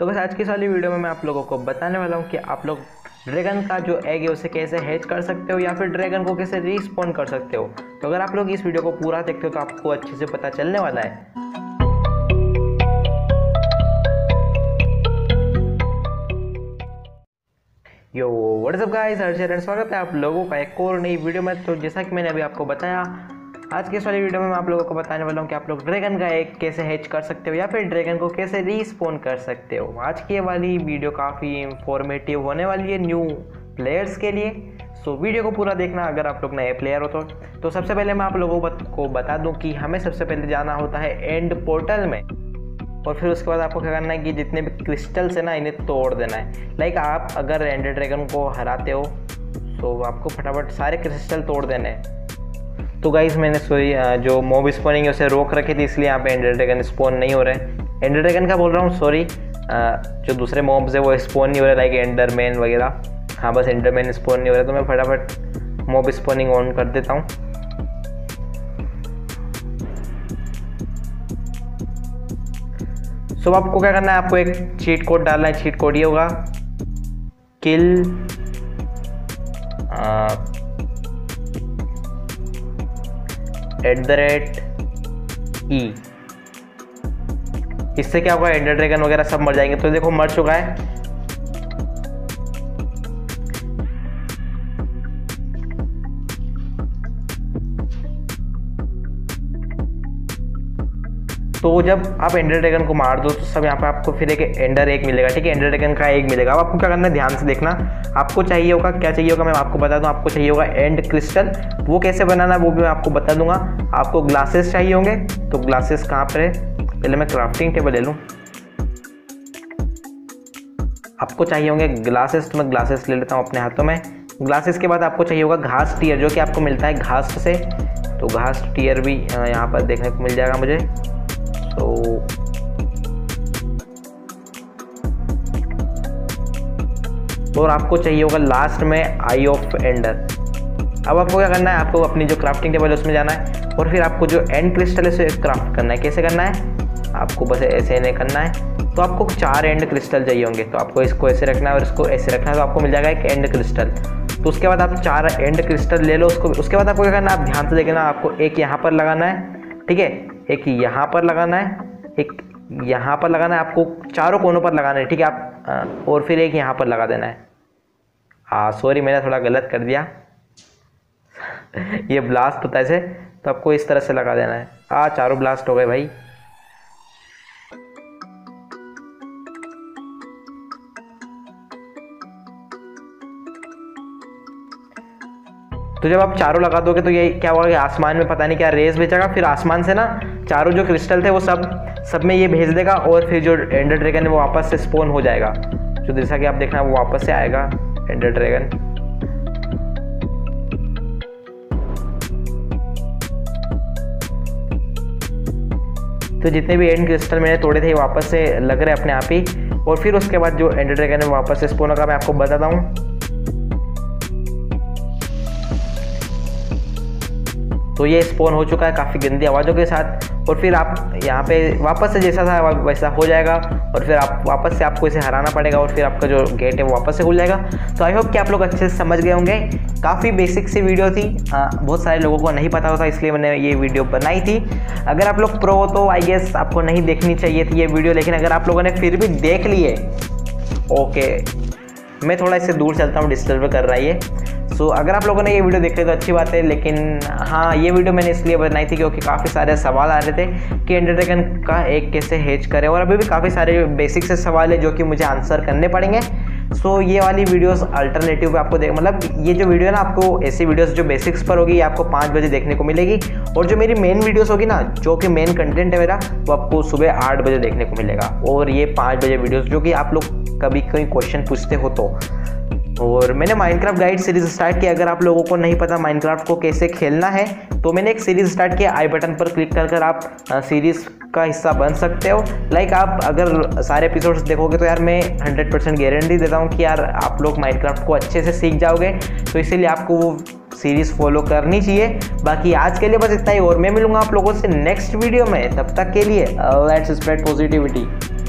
तो बस आज की वाली वीडियो में मैं आप लोगों को बताने वाला हूँ कि आप लोग ड्रैगन का जो एग है उसे कैसे हैच कर सकते हो या फिर ड्रैगन को कैसे रिस्पॉन कर सकते हो। तो अगर आप लोग इस वीडियो को पूरा देखते हो तो आपको अच्छे से पता चलने वाला है। Yo what's up guys, Harshad, स्वागत है आप लोगों का एक और नई वीडियो में। तो जैसा कि मैंने अभी आपको बताया, आज के इस वाली वीडियो में मैं आप लोगों को बताने वाला हूँ कि आप लोग ड्रैगन का एग कैसे हैच कर सकते हो या फिर ड्रैगन को कैसे रिस्पॉन कर सकते हो। आज की वाली वीडियो काफ़ी इंफॉर्मेटिव होने वाली है न्यू प्लेयर्स के लिए। सो वीडियो को पूरा देखना अगर आप लोग नए प्लेयर हो तो सबसे पहले मैं आप लोगों को बता दूँ कि हमें सबसे पहले जाना होता है एंड पोर्टल में, और फिर उसके बाद आपको क्या करना है कि जितने भी क्रिस्टल्स है ना इन्हें तोड़ देना है। लाइक आप अगर एंडर ड्रैगन को हराते हो तो आपको फटाफट सारे क्रिस्टल तोड़ देने हैं। तो गाइस मैंने जो मॉब स्पॉनिंग है उसे रोक रखी थी, इसलिए यहाँ पे एंडर ड्रैगन स्पॉन नहीं हो रहे। एंडर ड्रैगन का बोल रहा हूँ, सॉरी, जो दूसरे मॉब्स है वो स्पॉन नहीं हो रहे, लाइक एंडरमैन वगैरह। हाँ, बस एंडरमैन स्पॉन नहीं हो रहे, तो मैं फटाफट मॉब स्पॉनिंग ऑन कर देता हूँ। सो आपको क्या करना है, आपको एक चीट कोड डालना है। चीट कोड ये होगा किल @E। इससे क्या होगा, एंडर ड्रैगन वगैरह सब मर जाएंगे। तो देखो मर चुका है। तो जब आप एंडर ड्रैगन को मार दो तो सब यहाँ पे आपको फिर एक एंडर एग मिलेगा, ठीक है, एंडर ड्रैगन का एग मिलेगा। अब आपको क्या करना है, ध्यान से देखना। आपको चाहिए होगा, क्या चाहिए होगा मैं आपको बता दूं, आपको चाहिए होगा एंड क्रिस्टल। वो कैसे बनाना है वो भी मैं आपको बता दूंगा। आपको ग्लासेस चाहिए होंगे, तो ग्लासेस कहाँ पर है, पहले मैं क्राफ्टिंग टेबल ले लूँ। आपको चाहिए होंगे ग्लासेस, तो मैं ग्लासेस ले लेता हूँ अपने हाथों में। ग्लासेस के बाद आपको चाहिए होगा घास टीयर, जो कि आपको मिलता है घास से। तो घास टीयर भी यहाँ पर देखने को मिल जाएगा मुझे। तो और आपको चाहिए होगा लास्ट में आई ऑफ एंडर। अब आपको क्या करना है, आपको अपनी जो क्राफ्टिंग टेबल है उसमें जाना है, और फिर आपको जो एंड क्रिस्टल है उसे क्राफ्ट करना है। कैसे करना है, आपको बस ऐसे नहीं करना है। तो आपको 4 एंड क्रिस्टल चाहिए होंगे, तो आपको इसको ऐसे रखना है और इसको ऐसे रखना है, तो आपको मिल जाएगा एक एंड क्रिस्टल। तो उसके बाद आप 4 एंड क्रिस्टल ले लो उसको। उसके बाद आपको क्या करना है, आप ध्यान से देखना, आपको एक यहाँ पर लगाना है, ठीक है, एक यहाँ पर लगाना है, एक यहाँ पर लगाना है, आपको चारों कोनों पर लगाना है, ठीक है। आप और फिर एक यहाँ पर लगा देना है। हाँ सॉरी, मैंने थोड़ा गलत कर दिया। ये ब्लास्ट होता है ऐसे, तो आपको इस तरह से लगा देना है। हाँ, चारों ब्लास्ट हो गए भाई। तो जब आप चारों लगा दोगे तो ये क्या होगा कि आसमान में पता नहीं क्या रेस भेजेगा, फिर आसमान से ना चारों जो क्रिस्टल थे वो सब में ये भेज देगा, और फिर जो एंडर ड्रैगन है वो वापस से स्पॉन हो जाएगा। जो जैसा कि आप देखना वो वापस से आएगा एंडर ड्रैगन। तो जितने भी एंड क्रिस्टल मैंने तोड़े थे वापस से लग रहे अपने आप ही, और फिर उसके बाद जो एंडर ड्रैगन है वापस से स्पॉन होगा। मैं आपको बताता हूँ। तो ये स्पॉन हो चुका है काफ़ी गंदी आवाज़ों के साथ, और फिर आप यहाँ पे वापस से जैसा था वैसा हो जाएगा, और फिर आप वापस से आपको इसे हराना पड़ेगा, और फिर आपका जो गेट है वो वापस से खुल जाएगा। तो आई होप कि आप लोग अच्छे से समझ गए होंगे। काफ़ी बेसिक सी वीडियो थी, बहुत सारे लोगों को नहीं पता होता, इसलिए मैंने ये वीडियो बनाई थी। अगर आप लोग प्रो हो तो आई गेस आपको नहीं देखनी चाहिए थी ये वीडियो, लेकिन अगर आप लोगों ने फिर भी देख लिए, ओके, मैं थोड़ा इससे दूर चलता हूँ, डिस्टर्ब कर रहा है ये। सो अगर आप लोगों ने ये वीडियो देख लिया तो अच्छी बात है, लेकिन हाँ, ये वीडियो मैंने इसलिए बनाई थी क्योंकि काफ़ी सारे सवाल आ रहे थे कि एंडर ड्रैगन का एग कैसे हैच करें, और अभी भी काफ़ी सारे बेसिक से सवाल है जो कि मुझे आंसर करने पड़ेंगे। सो ये वाली वीडियोस अल्टरनेटिव पे आपको मतलब ये जो वीडियो है ना, आपको ऐसी वीडियोस जो बेसिक्स पर होगी ये आपको 5 बजे देखने को मिलेगी, और जो मेरी मेन वीडियोस होगी ना, जो कि मेन कंटेंट है मेरा, वो आपको सुबह 8 बजे देखने को मिलेगा। और ये 5 बजे वीडियोस जो कि आप लोग कभी कोई क्वेश्चन पूछते हो तो। और मैंने माइनक्राफ्ट गाइड सीरीज स्टार्ट किया। अगर आप लोगों को नहीं पता माइनक्राफ्ट को कैसे खेलना है, तो मैंने एक सीरीज स्टार्ट किया। आई बटन पर क्लिक कर आप सीरीज का हिस्सा बन सकते हो। लाइक आप अगर सारे एपिसोड्स देखोगे तो यार मैं 100% गारंटी देता हूँ कि यार आप लोग माइनक्राफ्ट को अच्छे से सीख जाओगे। तो इसीलिए आपको वो सीरीज़ फॉलो करनी चाहिए। बाकी आज के लिए बस इतना ही, और मैं मिलूंगा आप लोगों से नेक्स्ट वीडियो में। तब तक के लिए लेट्स स्प्रेड पॉजिटिविटी।